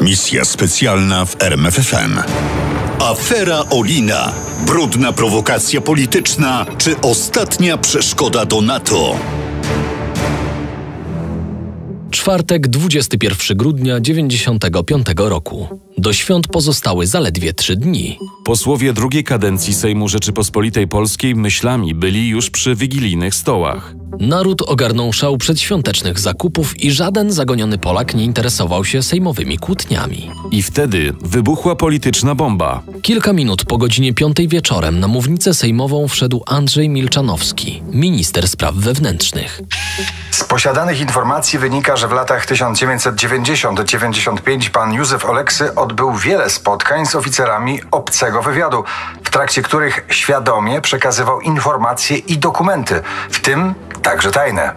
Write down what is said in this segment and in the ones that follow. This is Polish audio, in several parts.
Misja specjalna w RMFFM. Afera Olina. Brudna prowokacja polityczna czy ostatnia przeszkoda do NATO? Czwartek, 21 grudnia 1995 roku. Do świąt pozostały zaledwie 3 dni. Posłowie drugiej kadencji Sejmu Rzeczypospolitej Polskiej myślami byli już przy wigilijnych stołach. Naród ogarnął szał przedświątecznych zakupów i żaden zagoniony Polak nie interesował się sejmowymi kłótniami. I wtedy wybuchła polityczna bomba. Kilka minut po godzinie 5 wieczorem na mównicę sejmową wszedł Andrzej Milczanowski, minister spraw wewnętrznych. Z posiadanych informacji wynika, że w latach 1990-95 pan Józef Oleksy odbył wiele spotkań z oficerami obcego wywiadu, w trakcie których świadomie przekazywał informacje i dokumenty, w tym także tajne.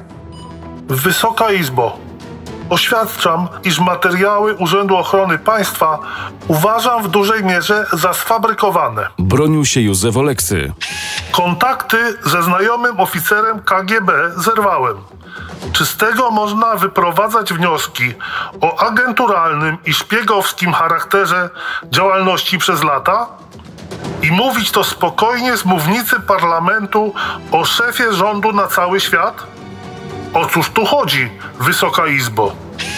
Wysoka Izbo, oświadczam, iż materiały Urzędu Ochrony Państwa uważam w dużej mierze za sfabrykowane. Bronił się Józef Oleksy. Kontakty ze znajomym oficerem KGB zerwałem. Czy z tego można wyprowadzać wnioski o agenturalnym i szpiegowskim charakterze działalności przez lata? I mówić to spokojnie z mównicy parlamentu o szefie rządu na cały świat? O cóż tu chodzi, Wysoka Izbo?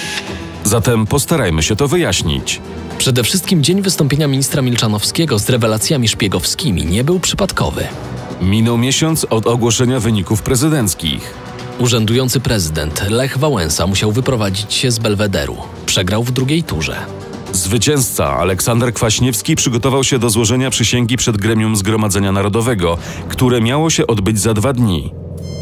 Zatem postarajmy się to wyjaśnić. Przede wszystkim dzień wystąpienia ministra Milczanowskiego z rewelacjami szpiegowskimi nie był przypadkowy. Minął miesiąc od ogłoszenia wyników prezydenckich. Urzędujący prezydent Lech Wałęsa musiał wyprowadzić się z Belwederu. Przegrał w drugiej turze. Zwycięzca Aleksander Kwaśniewski przygotował się do złożenia przysięgi przed gremium Zgromadzenia Narodowego, które miało się odbyć za 2 dni.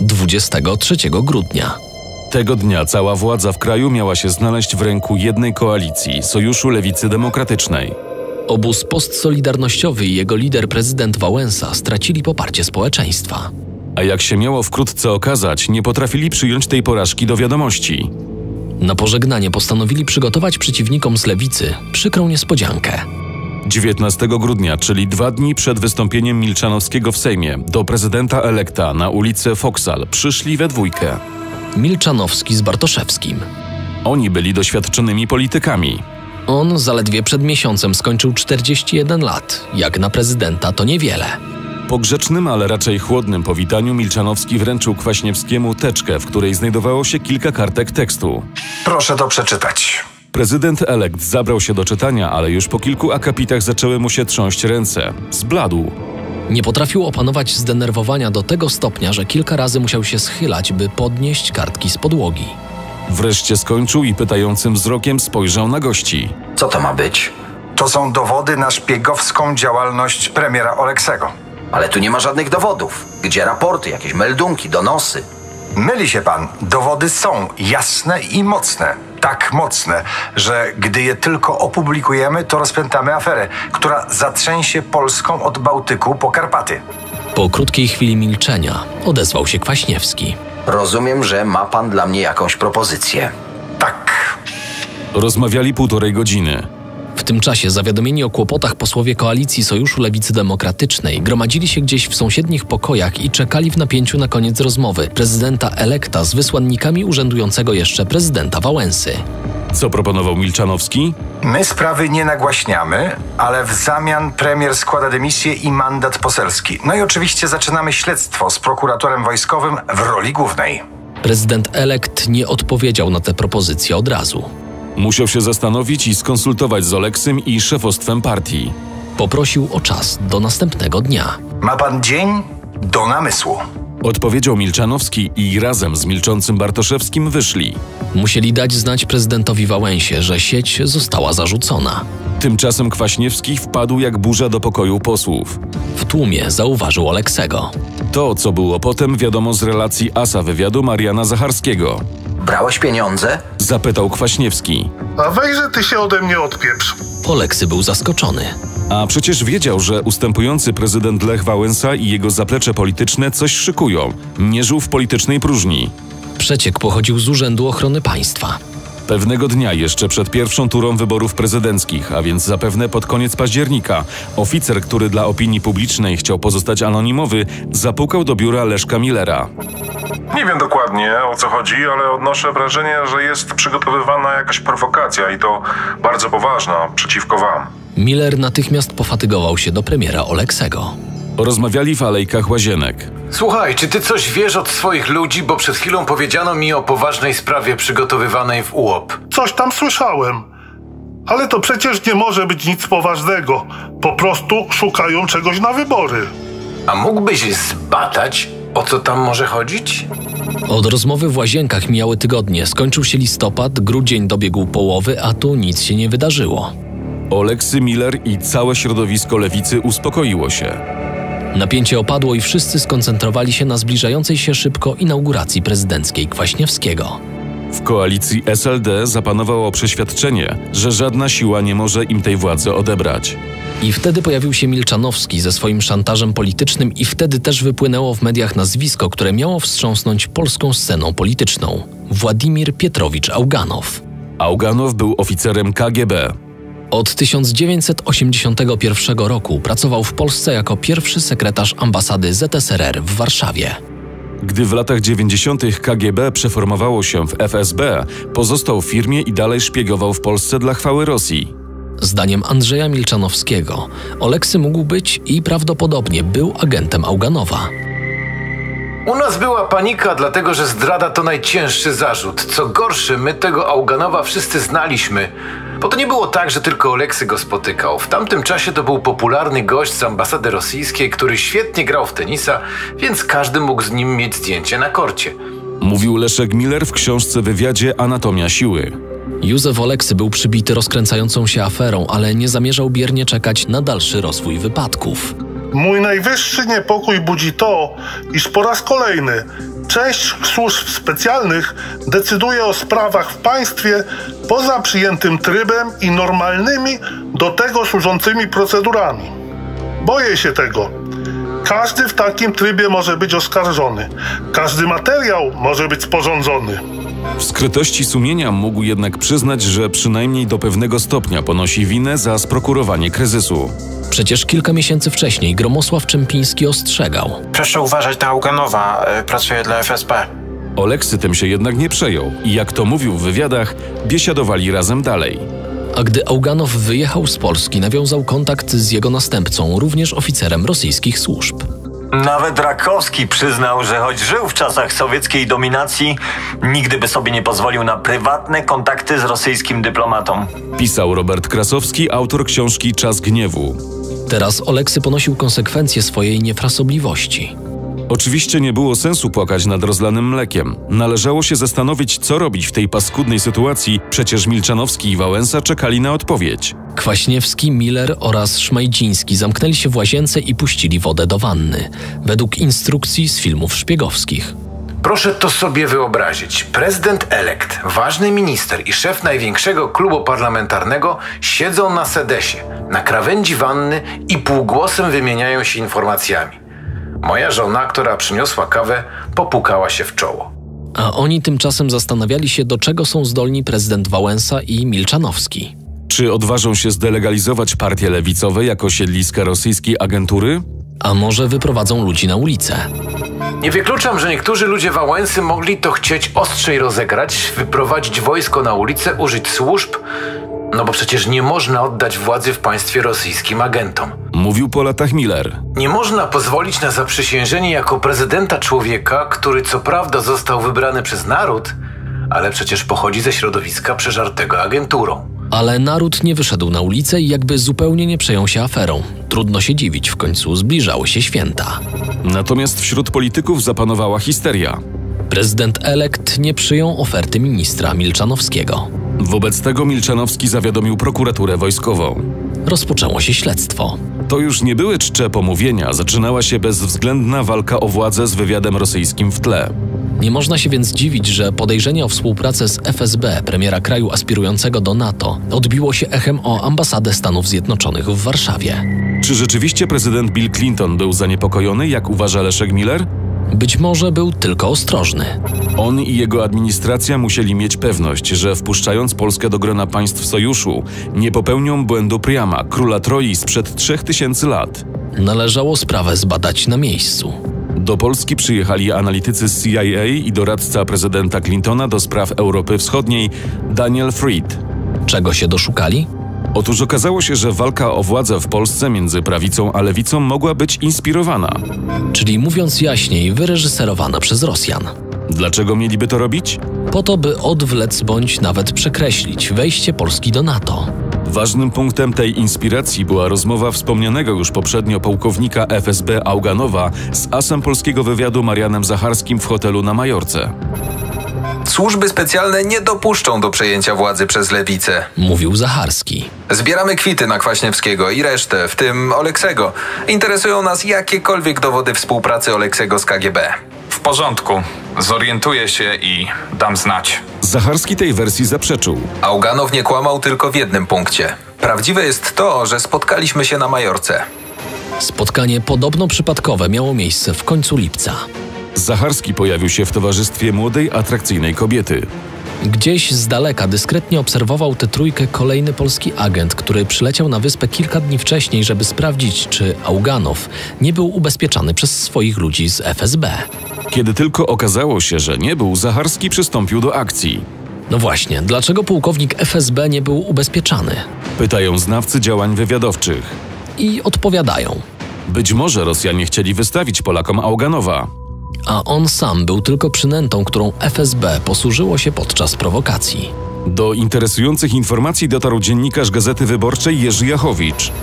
23 grudnia. Tego dnia cała władza w kraju miała się znaleźć w ręku jednej koalicji, Sojuszu Lewicy Demokratycznej. Obóz postsolidarnościowy i jego lider prezydent Wałęsa stracili poparcie społeczeństwa. A jak się miało wkrótce okazać, nie potrafili przyjąć tej porażki do wiadomości. Na pożegnanie postanowili przygotować przeciwnikom z lewicy przykrą niespodziankę. 19 grudnia, czyli 2 dni przed wystąpieniem Milczanowskiego w Sejmie, do prezydenta elekta na ulicę Foksal przyszli we dwójkę. Milczanowski z Bartoszewskim. Oni byli doświadczonymi politykami. On zaledwie przed miesiącem skończył 41 lat. Jak na prezydenta to niewiele. Po grzecznym, ale raczej chłodnym powitaniu Milczanowski wręczył Kwaśniewskiemu teczkę, w której znajdowało się kilka kartek tekstu. Proszę to przeczytać. Prezydent elekt zabrał się do czytania, ale już po kilku akapitach zaczęły mu się trząść ręce. Zbladł. Nie potrafił opanować zdenerwowania do tego stopnia, że kilka razy musiał się schylać, by podnieść kartki z podłogi. Wreszcie skończył i pytającym wzrokiem spojrzał na gości. Co to ma być? To są dowody na szpiegowską działalność premiera Oleksego. Ale tu nie ma żadnych dowodów. Gdzie raporty, jakieś meldunki, donosy? Myli się pan. Dowody są jasne i mocne. Tak mocne, że gdy je tylko opublikujemy, to rozpętamy aferę, która zatrzęsie Polską od Bałtyku po Karpaty. Po krótkiej chwili milczenia odezwał się Kwaśniewski. Rozumiem, że ma pan dla mnie jakąś propozycję. Tak. Rozmawiali 1,5 godziny. W tym czasie zawiadomieni o kłopotach posłowie koalicji Sojuszu Lewicy Demokratycznej gromadzili się gdzieś w sąsiednich pokojach i czekali w napięciu na koniec rozmowy prezydenta elekta z wysłannikami urzędującego jeszcze prezydenta Wałęsy. Co proponował Milczanowski? My sprawy nie nagłaśniamy, ale w zamian premier składa dymisję i mandat poselski. No i oczywiście zaczynamy śledztwo z prokuratorem wojskowym w roli głównej. Prezydent elekt nie odpowiedział na tę propozycję od razu. Musiał się zastanowić i skonsultować z Oleksym i szefostwem partii. Poprosił o czas do następnego dnia. Ma pan dzień do namysłu. Odpowiedział Milczanowski i razem z milczącym Bartoszewskim wyszli. Musieli dać znać prezydentowi Wałęsie, że sieć została zarzucona. Tymczasem Kwaśniewski wpadł jak burza do pokoju posłów. W tłumie zauważył Oleksego. To, co było potem, wiadomo z relacji asa wywiadu Mariana Zacharskiego. Brałeś pieniądze? Zapytał Kwaśniewski. A wejrze ty się ode mnie odpieprz. Oleksy był zaskoczony. A przecież wiedział, że ustępujący prezydent Lech Wałęsa i jego zaplecze polityczne coś szykują. Nie żył w politycznej próżni. Przeciek pochodził z Urzędu Ochrony Państwa. Pewnego dnia jeszcze przed pierwszą turą wyborów prezydenckich, a więc zapewne pod koniec października, oficer, który dla opinii publicznej chciał pozostać anonimowy, zapukał do biura Leszka Millera. Nie wiem dokładnie, o co chodzi, ale odnoszę wrażenie, że jest przygotowywana jakaś prowokacja i to bardzo poważna przeciwko wam. Miller natychmiast pofatygował się do premiera Oleksego. Rozmawiali w alejkach Łazienek. Słuchaj, czy ty coś wiesz od swoich ludzi, bo przed chwilą powiedziano mi o poważnej sprawie przygotowywanej w UOP. Coś tam słyszałem. Ale to przecież nie może być nic poważnego. Po prostu szukają czegoś na wybory. A mógłbyś zbadać, o co tam może chodzić? Od rozmowy w Łazienkach mijały tygodnie. Skończył się listopad, grudzień dobiegł połowy, a tu nic się nie wydarzyło. Oleksy Miller i całe środowisko lewicy uspokoiło się. Napięcie opadło i wszyscy skoncentrowali się na zbliżającej się szybko inauguracji prezydenckiej Kwaśniewskiego. W koalicji SLD zapanowało przeświadczenie, że żadna siła nie może im tej władzy odebrać. I wtedy pojawił się Milczanowski ze swoim szantażem politycznym i wtedy też wypłynęło w mediach nazwisko, które miało wstrząsnąć polską sceną polityczną. Władimir Pietrowicz Auganow. Auganow był oficerem KGB. Od 1981 roku pracował w Polsce jako pierwszy sekretarz ambasady ZSRR w Warszawie. Gdy w latach 90. KGB przeformowało się w FSB, pozostał w firmie i dalej szpiegował w Polsce dla chwały Rosji. Zdaniem Andrzeja Milczanowskiego, Oleksy mógł być i prawdopodobnie był agentem Auganowa. U nas była panika, dlatego że zdrada to najcięższy zarzut. Co gorsze, my tego Auganowa wszyscy znaliśmy. Bo to nie było tak, że tylko Oleksy go spotykał. W tamtym czasie to był popularny gość z ambasady rosyjskiej, który świetnie grał w tenisa, więc każdy mógł z nim mieć zdjęcie na korcie. Mówił Leszek Miller w książce Wywiadzie Anatomia siły. Józef Oleksy był przybity rozkręcającą się aferą, ale nie zamierzał biernie czekać na dalszy rozwój wypadków. Mój najwyższy niepokój budzi to, iż po raz kolejny część służb specjalnych decyduje o sprawach w państwie poza przyjętym trybem i normalnymi do tego służącymi procedurami. Boję się tego. Każdy w takim trybie może być oskarżony. Każdy materiał może być sporządzony. W skrytości sumienia mógł jednak przyznać, że przynajmniej do pewnego stopnia ponosi winę za sprokurowanie kryzysu. Przecież kilka miesięcy wcześniej Gromosław Czempiński ostrzegał. Proszę uważać na Auganowa, pracuje dla FSB. Oleksy tym się jednak nie przejął i jak to mówił w wywiadach, biesiadowali razem dalej. A gdy Auganow wyjechał z Polski, nawiązał kontakt z jego następcą, również oficerem rosyjskich służb. Nawet Rakowski przyznał, że choć żył w czasach sowieckiej dominacji, nigdy by sobie nie pozwolił na prywatne kontakty z rosyjskim dyplomatą. Pisał Robert Krasowski, autor książki Czas gniewu. Teraz Oleksy ponosił konsekwencje swojej niefrasobliwości. Oczywiście nie było sensu płakać nad rozlanym mlekiem. Należało się zastanowić, co robić w tej paskudnej sytuacji, przecież Milczanowski i Wałęsa czekali na odpowiedź. Kwaśniewski, Miller oraz Szmajdziński zamknęli się w łazience i puścili wodę do wanny, według instrukcji z filmów szpiegowskich. Proszę to sobie wyobrazić. Prezydent elekt, ważny minister i szef największego klubu parlamentarnego siedzą na sedesie, na krawędzi wanny i półgłosem wymieniają się informacjami. Moja żona, która przyniosła kawę, popukała się w czoło. A oni tymczasem zastanawiali się, do czego są zdolni prezydent Wałęsa i Milczanowski. Czy odważą się zdelegalizować partie lewicowe jako siedliska rosyjskiej agentury? A może wyprowadzą ludzi na ulicę? Nie wykluczam, że niektórzy ludzie Wałęsy mogli to chcieć ostrzej rozegrać, wyprowadzić wojsko na ulicę, użyć służb, no bo przecież nie można oddać władzy w państwie rosyjskim agentom. Mówił po latach Miller. Nie można pozwolić na zaprzysiężenie jako prezydenta człowieka, który co prawda został wybrany przez naród, ale przecież pochodzi ze środowiska przeżartego agenturą. Ale naród nie wyszedł na ulicę i jakby zupełnie nie przejął się aferą. Trudno się dziwić, w końcu zbliżały się święta. Natomiast wśród polityków zapanowała histeria. Prezydent elekt nie przyjął oferty ministra Milczanowskiego. Wobec tego Milczanowski zawiadomił prokuraturę wojskową. Rozpoczęło się śledztwo. To już nie były czcze pomówienia, zaczynała się bezwzględna walka o władzę z wywiadem rosyjskim w tle. Nie można się więc dziwić, że podejrzenie o współpracę z FSB, premiera kraju aspirującego do NATO, odbiło się echem o ambasadę Stanów Zjednoczonych w Warszawie. Czy rzeczywiście prezydent Bill Clinton był zaniepokojony, jak uważa Leszek Miller? Być może był tylko ostrożny. On i jego administracja musieli mieć pewność, że wpuszczając Polskę do grona państw sojuszu, nie popełnią błędu Priama, króla Troi sprzed 3000 lat. Należało sprawę zbadać na miejscu. Do Polski przyjechali analitycy z CIA i doradca prezydenta Clintona do spraw Europy Wschodniej, Daniel Freed. Czego się doszukali? Otóż okazało się, że walka o władzę w Polsce między prawicą a lewicą mogła być inspirowana. Czyli mówiąc jaśniej, wyreżyserowana przez Rosjan. Dlaczego mieliby to robić? Po to, by odwlec bądź nawet przekreślić wejście Polski do NATO. Ważnym punktem tej inspiracji była rozmowa wspomnianego już poprzednio pułkownika FSB Auganowa z asem polskiego wywiadu Marianem Zacharskim w hotelu na Majorce. Służby specjalne nie dopuszczą do przejęcia władzy przez lewicę, mówił Zacharski. Zbieramy kwity na Kwaśniewskiego i resztę, w tym Oleksego. Interesują nas jakiekolwiek dowody współpracy Oleksego z KGB. W porządku. Zorientuję się i dam znać. Zacharski tej wersji zaprzeczył. Auganow nie kłamał tylko w jednym punkcie. Prawdziwe jest to, że spotkaliśmy się na Majorce. Spotkanie podobno przypadkowe miało miejsce w końcu lipca. Zacharski pojawił się w towarzystwie młodej, atrakcyjnej kobiety. Gdzieś z daleka dyskretnie obserwował tę trójkę kolejny polski agent, który przyleciał na wyspę kilka dni wcześniej, żeby sprawdzić, czy Auganow nie był ubezpieczany przez swoich ludzi z FSB. Kiedy tylko okazało się, że nie był, Zacharski przystąpił do akcji. No właśnie, dlaczego pułkownik FSB nie był ubezpieczany? Pytają znawcy działań wywiadowczych. I odpowiadają. Być może Rosjanie chcieli wystawić Polakom Auganowa. A on sam był tylko przynętą, którą FSB posłużyło się podczas prowokacji. Do interesujących informacji dotarł dziennikarz Gazety Wyborczej Jerzy Jachowicz.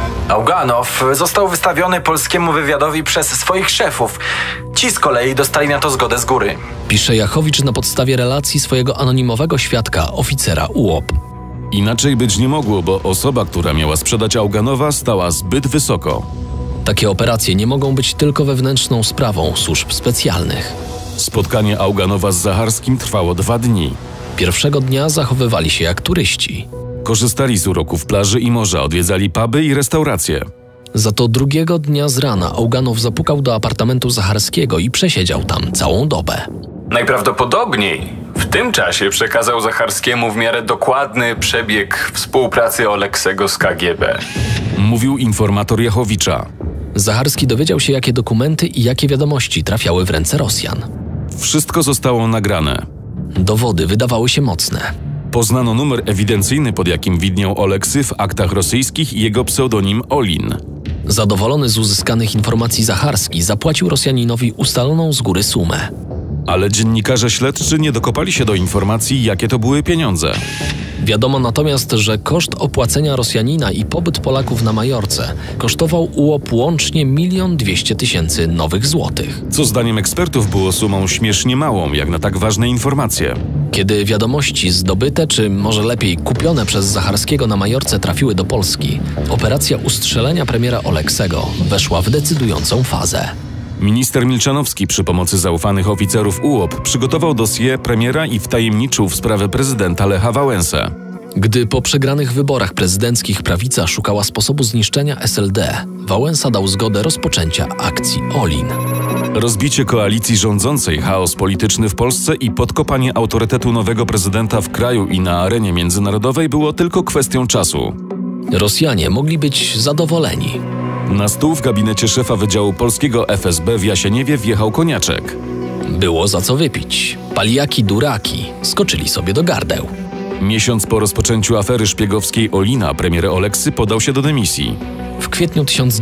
Auganow został wystawiony polskiemu wywiadowi przez swoich szefów. Ci z kolei dostali na to zgodę z góry. Pisze Jachowicz na podstawie relacji swojego anonimowego świadka, oficera UOP. Inaczej być nie mogło, bo osoba, która miała sprzedać Auganowa, stała zbyt wysoko. Takie operacje nie mogą być tylko wewnętrzną sprawą służb specjalnych. Spotkanie Auganowa z Zacharskim trwało 2 dni. Pierwszego dnia zachowywali się jak turyści. Korzystali z uroków plaży i morza, odwiedzali puby i restauracje. Za to drugiego dnia z rana Auganow zapukał do apartamentu Zacharskiego i przesiedział tam całą dobę. Najprawdopodobniej w tym czasie przekazał Zacharskiemu w miarę dokładny przebieg współpracy Oleksego z KGB. Mówił informator Jachowicza. Zacharski dowiedział się, jakie dokumenty i jakie wiadomości trafiały w ręce Rosjan. Wszystko zostało nagrane. Dowody wydawały się mocne. Poznano numer ewidencyjny, pod jakim widniał Oleksy w aktach rosyjskich i jego pseudonim Olin. Zadowolony z uzyskanych informacji Zacharski zapłacił Rosjaninowi ustaloną z góry sumę. Ale dziennikarze śledczy nie dokopali się do informacji, jakie to były pieniądze. Wiadomo natomiast, że koszt opłacenia Rosjanina i pobyt Polaków na Majorce kosztował UOP łącznie 1 200 000 nowych złotych. Co zdaniem ekspertów było sumą śmiesznie małą, jak na tak ważne informacje. Kiedy wiadomości zdobyte, czy może lepiej kupione przez Zacharskiego na Majorce trafiły do Polski, operacja ustrzelenia premiera Oleksego weszła w decydującą fazę. Minister Milczanowski przy pomocy zaufanych oficerów UOP przygotował dossier premiera i wtajemniczył w sprawę prezydenta Lecha Wałęsę. Gdy po przegranych wyborach prezydenckich prawica szukała sposobu zniszczenia SLD, Wałęsa dał zgodę rozpoczęcia akcji Olin. Rozbicie koalicji rządzącej, chaos polityczny w Polsce i podkopanie autorytetu nowego prezydenta w kraju i na arenie międzynarodowej było tylko kwestią czasu. Rosjanie mogli być zadowoleni. Na stół w gabinecie szefa Wydziału Polskiego FSB w Jasieniewie wjechał koniaczek. Było za co wypić. Paliaki duraki skoczyli sobie do gardeł. Miesiąc po rozpoczęciu afery szpiegowskiej Olina premier Oleksy podał się do dymisji. W kwietniu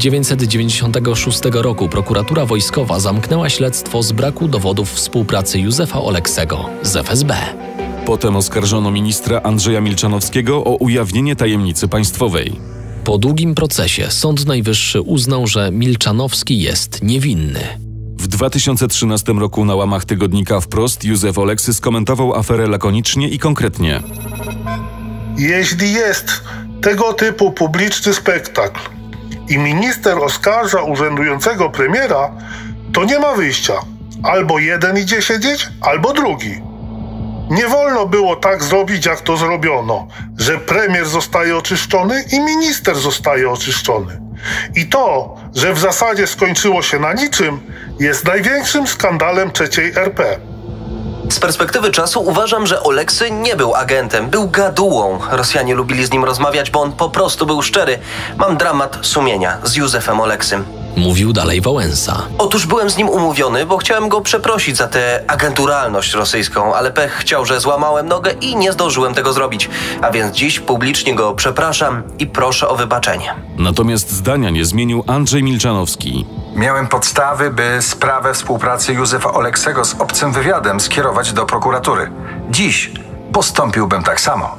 1996 roku prokuratura wojskowa zamknęła śledztwo z braku dowodów współpracy Józefa Oleksego z FSB. Potem oskarżono ministra Andrzeja Milczanowskiego o ujawnienie tajemnicy państwowej. Po długim procesie Sąd Najwyższy uznał, że Milczanowski jest niewinny. W 2013 roku na łamach tygodnika Wprost Józef Oleksy skomentował aferę lakonicznie i konkretnie. Jeśli jest tego typu publiczny spektakl i minister oskarża urzędującego premiera, to nie ma wyjścia. Albo jeden idzie siedzieć, albo drugi. Nie wolno było tak zrobić, jak to zrobiono, że premier zostaje oczyszczony i minister zostaje oczyszczony. I to, że w zasadzie skończyło się na niczym, jest największym skandalem III RP. Z perspektywy czasu uważam, że Oleksy nie był agentem, był gadułą. Rosjanie lubili z nim rozmawiać, bo on po prostu był szczery. Mam dramat sumienia z Józefem Oleksym. Mówił dalej Wałęsa. Otóż byłem z nim umówiony, bo chciałem go przeprosić za tę agenturalność rosyjską, ale pech chciał, że złamałem nogę i nie zdążyłem tego zrobić. A więc dziś publicznie go przepraszam i proszę o wybaczenie. Natomiast zdania nie zmienił Andrzej Milczanowski. Miałem podstawy, by sprawę współpracy Józefa Oleksego z obcym wywiadem skierować do prokuratury. Dziś postąpiłbym tak samo.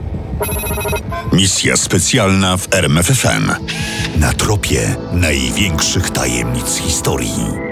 Misja specjalna w RMFFM. Na tropie największych tajemnic historii.